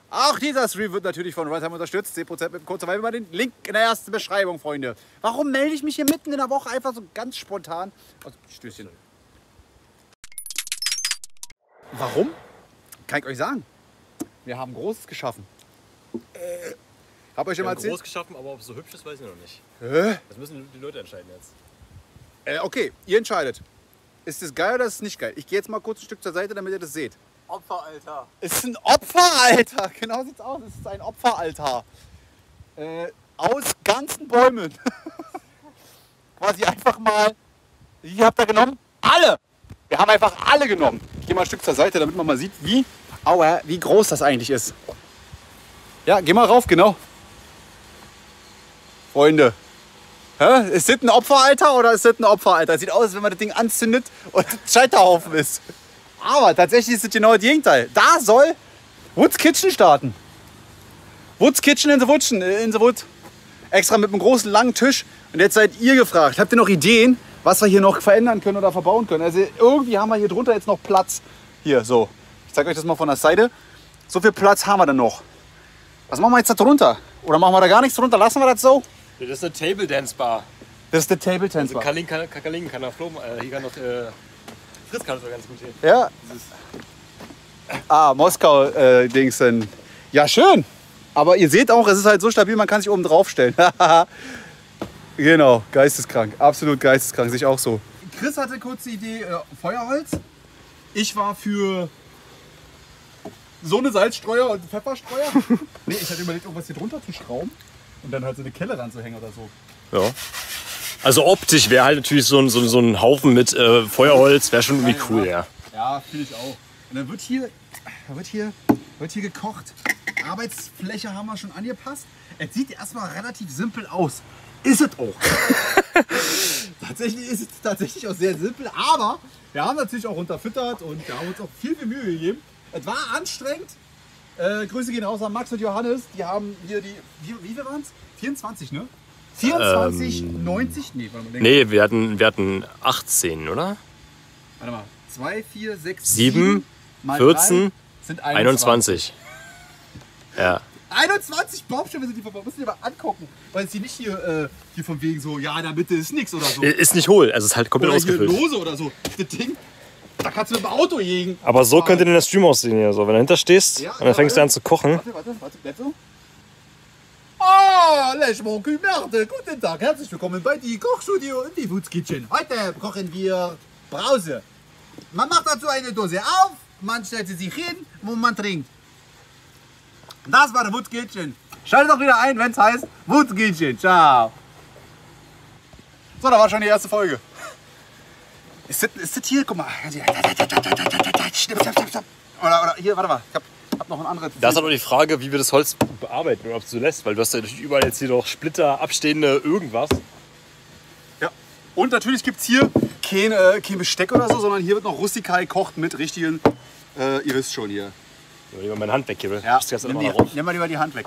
Auch dieser Stream wird natürlich von Runtime unterstützt. 10% mit dem Code Survival über den Link in der ersten Beschreibung, Freunde. Warum melde ich mich hier mitten in der Woche einfach so ganz spontan? Also, Stößchen. Warum? Kann ich euch sagen. Wir haben Großes geschaffen. Hab euch schon mal erzählt? Groß geschaffen, aber ob es so hübsch ist, weiß ich noch nicht. Das müssen die Leute entscheiden jetzt. Okay, ihr entscheidet. Ist es geil oder ist es nicht geil? Ich gehe jetzt mal kurz ein Stück zur Seite, damit ihr das seht. Opferaltar. Es ist ein Opferaltar. Genau sieht's aus. Es ist ein Opferaltar. Aus ganzen Bäumen. Quasi einfach mal. Wie habt ihr genommen? Alle! Wir haben einfach alle genommen. Ich gehe mal ein Stück zur Seite, damit man mal sieht, wie groß das eigentlich ist. Ja, geh mal rauf, genau. Freunde. Hä? Ist das ein Opferaltar oder ist das ein Opferaltar? Sieht aus, als wenn man das Ding anzündet und ein Scheiterhaufen ist. Aber tatsächlich ist es genau das Gegenteil. Da soll Woods Kitchen starten. Woods Kitchen in the Wood. Extra mit einem großen, langen Tisch. Und jetzt seid ihr gefragt. Habt ihr noch Ideen, was wir hier noch verändern können oder verbauen können? Also irgendwie haben wir hier drunter jetzt noch Platz. Hier, so. Ich zeige euch das mal von der Seite. So viel Platz haben wir dann noch. Was machen wir jetzt da drunter? Oder machen wir da gar nichts drunter? Lassen wir das so? Das ist eine Table Dance Bar. Das ist der Table Dance Bar. Also Kakalin kann da flogen. Hier kann noch Fritz kann das ganz gut hin. Ja. Moskau Dings. Ja, schön. Aber ihr seht auch, es ist halt so stabil, man kann sich oben drauf stellen. Genau, geisteskrank. Absolut geisteskrank, sehe ich auch so. Chris hatte kurz die Idee Feuerholz. Ich war für so eine Salzstreuer und Pfefferstreuer. Nee, ich hatte überlegt, irgendwas hier drunter zu schrauben und dann halt so eine Kelle ranzuhängen oder so. Ja. Also optisch wäre halt natürlich so ein Haufen mit Feuerholz, wäre schon irgendwie cool, ja. Ja, finde ich auch. Und dann wird hier gekocht. Arbeitsfläche haben wir schon angepasst. Es sieht erstmal relativ simpel aus. Ist es auch. Tatsächlich ist es tatsächlich auch sehr simpel, aber wir haben natürlich auch unterfüttert und wir haben uns auch viel Mühe gegeben. Es war anstrengend. Grüße gehen raus an Max und Johannes. Die haben hier wie viel waren es? 24, ne? 24, 90? Nee, warte mal. Nee, wir hatten 18, oder? Warte mal. 2, 4, 6, 7, mal 14, 3 sind 21. Ja. 21 Baumstämme sind die verbaut. Müssen wir mal angucken. Weil es die nicht hier von wegen so, ja, in der Mitte ist nichts oder so. Ist nicht hohl, also es ist halt komplett Oder ausgefüllt. hier lose oder so. Das Ding, da kannst du mit dem Auto jägen. Aber so könnte denn der Stream aussehen hier. So, wenn du dahinter stehst Ja, und dann fängst du an zu kochen. Warte, bleib so. Oh, Lech mon cul merde. Guten Tag, herzlich willkommen bei die Kochstudio in die Woods Kitchen. Heute kochen wir Brause. Man macht dazu eine Dose auf, man stellt sie sich hin und man trinkt. Das war der Woods Kitchen. Schaltet doch wieder ein, wenn es heißt Woods Kitchen. Ciao. So, da war schon die erste Folge. Ist das hier? Guck mal. Oder hier, warte mal. Ich hab noch ein anderes. Da ist aber die Frage, wie wir das Holz bearbeiten oder ob es so lässt. Weil du hast ja natürlich überall jetzt hier noch Splitter, abstehende irgendwas. Ja. Und natürlich gibt es hier kein Besteck oder so, sondern hier wird noch rustikal gekocht mit richtigen, ihr wisst schon hier. Ich nehme meine Hand weg hier. Ja, nimm mal lieber die Hand weg.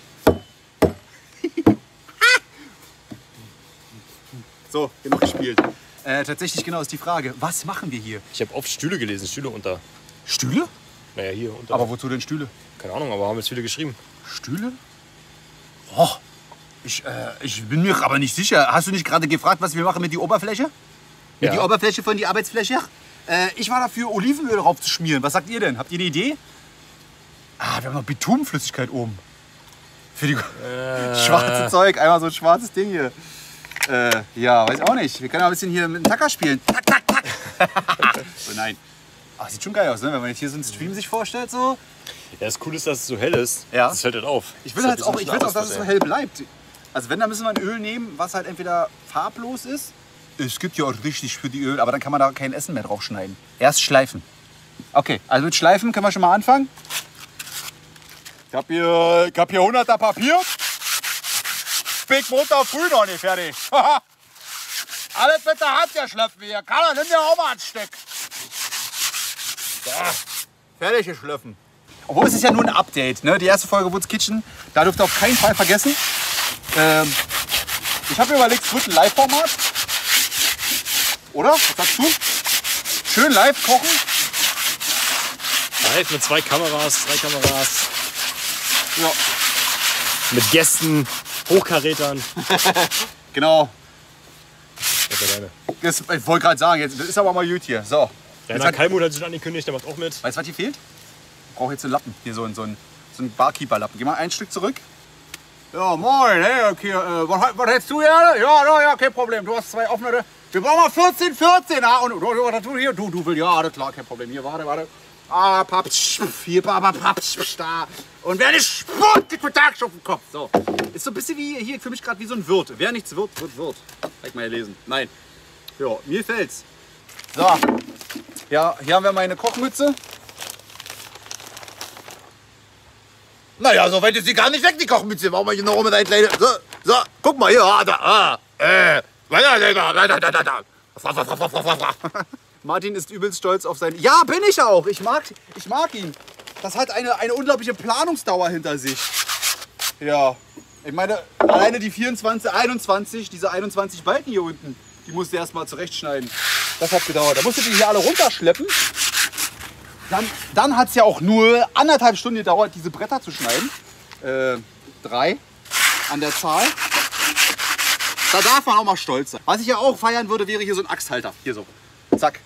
So, genug gespielt. Tatsächlich genau ist die Frage, was machen wir hier? Ich habe oft Stühle gelesen, Stühle unter. Stühle? Naja, hier unter. Aber wozu denn Stühle? Keine Ahnung, aber haben jetzt viele geschrieben. Stühle? Oh, ich bin mir aber nicht sicher. Hast du nicht gerade gefragt, was wir machen mit der Oberfläche? Mit Ja. der Oberfläche von der Arbeitsfläche? Ich war dafür, Olivenöl drauf zu schmieren. Was sagt ihr denn? Habt ihr eine Idee? Wir haben noch Bitumenflüssigkeit oben. Für die schwarze Zeug. Einmal so ein schwarzes Ding hier. Ja, weiß auch nicht. Wir können auch ein bisschen hier mit dem Tacker spielen. Tack, tack, tack. So, nein. Sieht schon geil aus, ne? Wenn man jetzt hier so einen Stream sich vorstellt. So. Ja, das Coole ist, dass es so hell ist. Ja. Das fällt halt auf. Ich will halt auch, dass es so hell bleibt. Also wenn, dann müssen wir ein Öl nehmen, was halt entweder farblos ist. Es gibt ja auch richtig für die Öl, aber dann kann man da kein Essen mehr drauf schneiden. Erst schleifen. Okay, also mit Schleifen können wir schon mal anfangen. Ich hab hier 100er Papier. Spät Montag früh noch nicht fertig. Alles mit der Hand geschlüpft hier. Karl, nimm dir auch mal ein Stück. So, fertig geschliffen. Obwohl es ist ja nur ein Update, ne? Die erste Folge Woods Kitchen, da dürft ihr auf keinen Fall vergessen. Ich habe mir überlegt, es wird ein Live-Format. Oder? Was sagst du? Schön live kochen. Live mit 2 Kameras, 3 Kameras. Ja. Mit Gästen, Hochkarätern. Genau. Das ist ja deine. Das, ich wollte gerade sagen, jetzt das ist aber mal gut hier. So. Rainer Kalmut hat sich angekündigt, der macht auch mit. Weißt du, was hier fehlt? Ich brauche jetzt einen Lappen. Hier so ein Barkeeper-Lappen. Geh mal ein Stück zurück. Ja, moin, hey, okay. Was hättest du gerne? Ja, kein Problem. Du hast 2 offene. Wir brauchen mal 14. Und du hier, du willst, ja, alles klar, kein Problem. Hier, warte. Ah, Paps, hier, Paps, da. Und wer nicht spurt, kriegt Tag auf den Kopf. So. Ist so ein bisschen wie hier für mich gerade wie so ein Wirt. Wer nichts wird. Hab ich mal gelesen. Nein. Ja, mir fällt's. So. Ja, hier haben wir meine Kochmütze. Naja, so weit ist sie gar nicht weg, die Kochmütze. Warum hier noch rum mit ein kleines. So, guck mal hier. Martin ist übelst stolz auf sein. Ja, bin ich auch. Ich mag ihn. Das hat eine unglaubliche Planungsdauer hinter sich. Ja. Ich meine, alleine die 21, diese 21 Balken hier unten, die musst du erst mal zurechtschneiden. Das hat gedauert. Da musst du die hier alle runterschleppen. Dann hat es ja auch nur 1,5 Stunden gedauert, diese Bretter zu schneiden. 3 an der Zahl. Da darf man auch mal stolz sein. Was ich ja auch feiern würde, wäre hier so ein Axthalter. Hier so. Zack.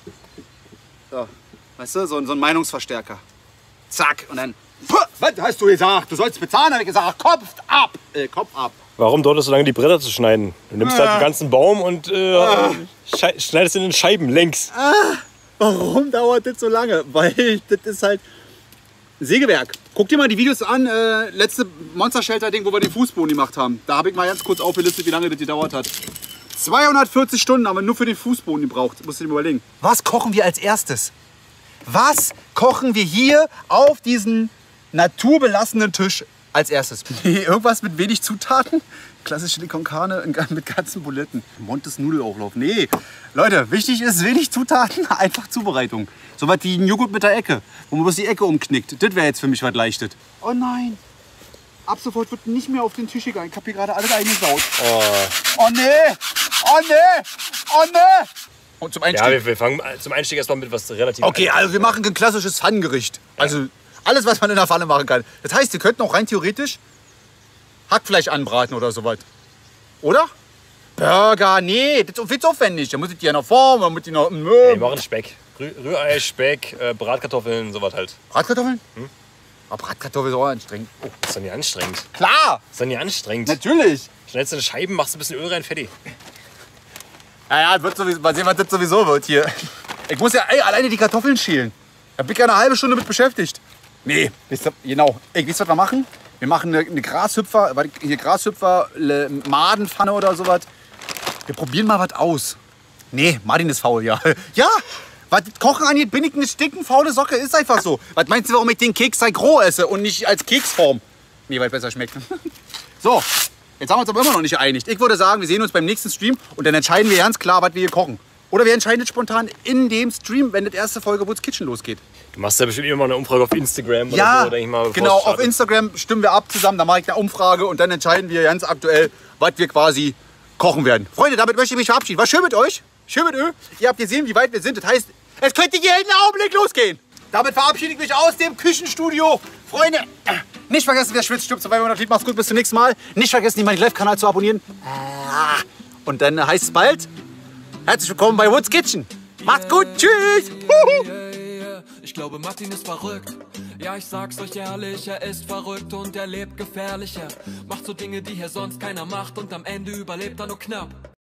So. Weißt du, so ein Meinungsverstärker. Zack. Und dann. Was hast du gesagt? Du sollst bezahlen? Habe ich gesagt. Kopf ab. Warum dauert es so lange, die Bretter zu schneiden? Du nimmst halt einen ganzen Baum und schneidest ihn in Scheiben längs. Warum dauert das so lange? Weil das ist halt Sägewerk. Guck dir mal die Videos an, letzte Monster Shelter Ding, wo wir den Fußboden gemacht haben. Da habe ich mal ganz kurz aufgelistet, wie lange das gedauert hat. 240 Stunden haben wir nur für den Fußboden gebraucht. Musst du dir mal überlegen. Was kochen wir als erstes? Was kochen wir hier auf diesen naturbelassenen Tisch als erstes? Irgendwas mit wenig Zutaten? Klassische Chili con Carne mit ganzen Buletten. Montes Nudelauflauf. Nee, Leute, wichtig ist wenig Zutaten, einfach Zubereitung. So was wie ein Joghurt mit der Ecke, wo man bloß die Ecke umknickt. Das wäre jetzt für mich was Leichtes. Oh nein, ab sofort wird nicht mehr auf den Tisch gegangen. Ich habe hier gerade alles eingesaut. Oh nee, oh nee, oh nee. Und zum Einstieg? Ja, wir fangen zum Einstieg erstmal mit was relativ... Okay, also wir machen ein klassisches Pfannengericht. Also alles, was man in der Pfanne machen kann. Das heißt, ihr könnt auch rein theoretisch Hackfleisch anbraten oder sowas. Oder? Burger, nee, das ist viel zu aufwendig. Da muss ich die ja noch formen, dann muss die noch... Wir machen Speck. Rührei, Speck, Bratkartoffeln, sowas halt. Bratkartoffeln? Aber Bratkartoffeln ist auch anstrengend. Oh, ist doch nicht anstrengend. Klar! Ist doch nicht anstrengend. Natürlich! Schneidest du eine Scheiben, machst ein bisschen Öl rein, fertig. Ja, wird sowieso, mal sehen, was das sowieso wird hier. Ich muss ja alleine die Kartoffeln schälen. Da bin ich ja eine halbe Stunde mit beschäftigt. Nee, genau. Wisst ihr, was wir machen? Wir machen eine Grashüpfer, Madenpfanne oder sowas. Wir probieren mal was aus. Nee, Martin ist faul, ja. Ja, was Kochen angeht, bin ich eine stinkenfaule Socke. Ist einfach so. Was meinst du, warum ich den Keks halt roh esse und nicht als Keksform? Nee, weil es besser schmeckt. So, jetzt haben wir uns aber immer noch nicht geeinigt. Ich würde sagen, wir sehen uns beim nächsten Stream und dann entscheiden wir ganz klar, was wir hier kochen. Oder wir entscheiden es spontan in dem Stream, wenn das erste Folge Woods Kitchen losgeht. Du machst ja bestimmt immer mal eine Umfrage auf Instagram oder ja, so, denke ich mal. Genau, auf Instagram stimmen wir ab zusammen, da mache ich eine Umfrage und dann entscheiden wir ganz aktuell, was wir quasi kochen werden. Freunde, damit möchte ich mich verabschieden. War schön mit euch, schön mit Öl. Ihr habt gesehen, wie weit wir sind. Das heißt, es könnte jeden Augenblick losgehen. Damit verabschiede ich mich aus dem Küchenstudio. Freunde, nicht vergessen, wer schwitzt, stirbt. 200 Lied. Macht's gut, bis zum nächsten Mal. Nicht vergessen, meinen Live-Kanal zu abonnieren. Und dann heißt es bald, herzlich willkommen bei Woods Kitchen. Macht's gut, tschüss. Ich glaube, Martin ist verrückt. Ja, ich sag's euch ehrlich, er ist verrückt und er lebt gefährlicher. Macht so Dinge, die hier sonst keiner macht und am Ende überlebt er nur knapp.